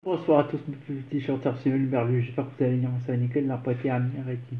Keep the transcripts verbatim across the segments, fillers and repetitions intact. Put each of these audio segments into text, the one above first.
Bonsoir à tous mes petits chanteurs, c'est Noël Berlu, j'espère que vous allez bien, ça va nickel, n'a pas été à Meriti.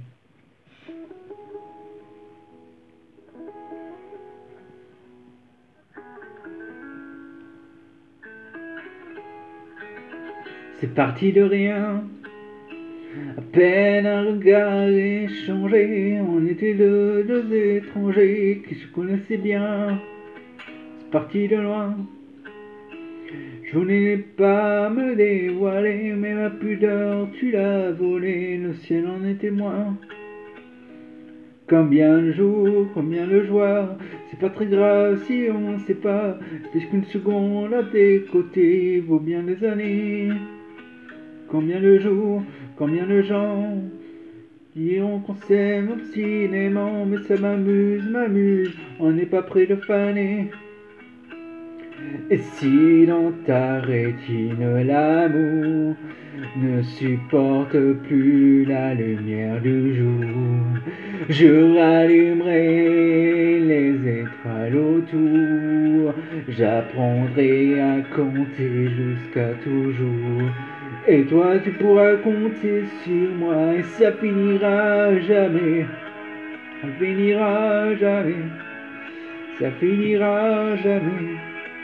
C'est parti de rien, à peine un regard échangé, on était deux, deux étrangers qui se connaissaient bien. C'est parti de loin, je voulais pas me dévoiler, mais ma pudeur tu l'as volée, le ciel en est témoin. Combien le jour, combien le joie, c'est pas très grave si on sait pas, puisqu'une seconde à tes côtés vaut bien des années. Combien le jour, combien de gens diront qu'on s'aime obstinément, mais ça m'amuse, m'amuse, on n'est pas près de faner. Et si dans ta rétine l'amour ne supporte plus la lumière du jour, je rallumerai les étoiles autour, j'apprendrai à compter jusqu'à toujours. Et toi tu pourras compter sur moi, et ça finira jamais, ça finira jamais, ça finira jamais.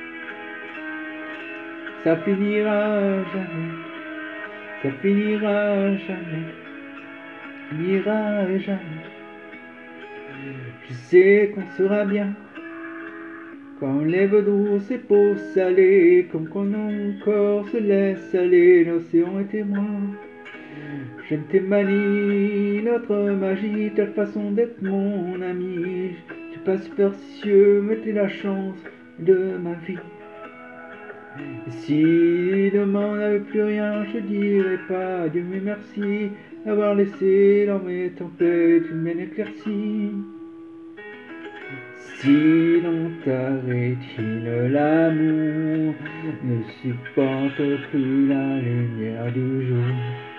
Ça finira jamais, ça finira jamais, finira jamais. Je sais qu'on sera bien, quand lève douce et peau salée, comme quand mon corps se laisse aller, l'océan est témoin. J'aime tes manies, notre magie, ta façon d'être mon ami. Je suis pas superstitieux, mais t'es la chance de ma vie. Et si demain on n'avait plus rien, je dirais pas Dieu mais merci d'avoir laissé dans mes tempêtes une mienne éclaircie. Si dans ta rétine l'amour ne supporte plus la lumière du jour,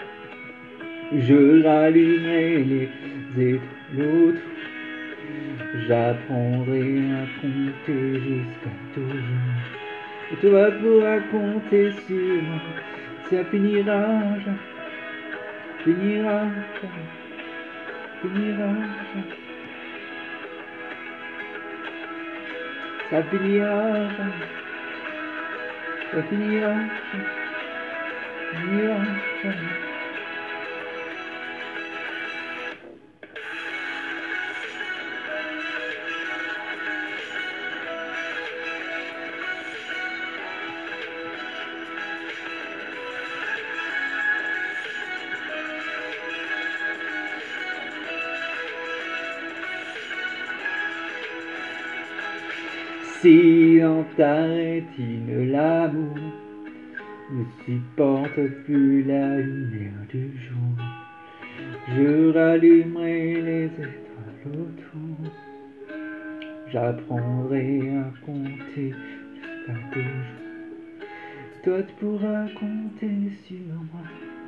je rallumerai les étoiles autour, j'apprendrai à compter jusqu'à toujours. Et toi pourras compter sur moi, ça finira jamais, finira jamais, finira jamais, ça finira jamais, ça finira jamais, finira jamais. Si dans ta rétine l'amour ne supporte plus la lumière du jour, je rallumerai les étoiles autour, j'apprendrai à compter jusqu'à toujours. Toi tu pourras compter sur moi.